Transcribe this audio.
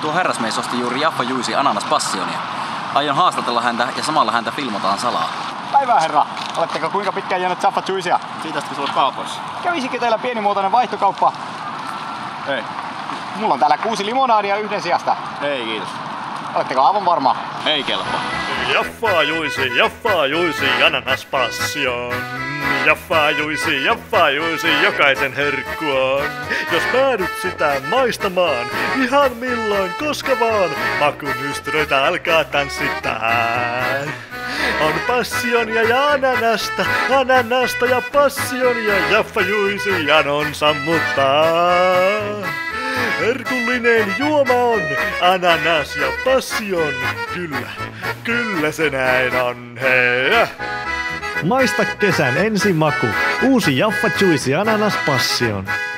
Tuo herrasmies osti juuri Jaffa Juicy Ananas Passionia. Aion haastatella häntä ja samalla häntä filmataan salaa. Päivää herra! Oletteko kuinka pitkään jäänyt Jaffa Juicea? Siitä kun sulla on kaupoissa. Kävisikö teillä pienimuotoinen vaihtokauppa? Ei. Mulla on täällä 6 limonaadia yhden sijasta. Ei kiitos. Oletteko aivan varma? Ei kelpaa. Jaffa Juicy Ananas Passion. Jaffa Juicy, jokaisen herkku on. Jos päädyt sitä maistamaan, ihan milloin, koska vaan, makun yströitä alkaa tanssittaa. On passionia ja ananasta ja passionia, Jaffa Juicy Janon sammuttaa. Herkullinen juoma on, ananas ja passion, kyllä se näin on, hei. Maista kesän ensimaku. Uusi Jaffa Juicy Ananas Passion.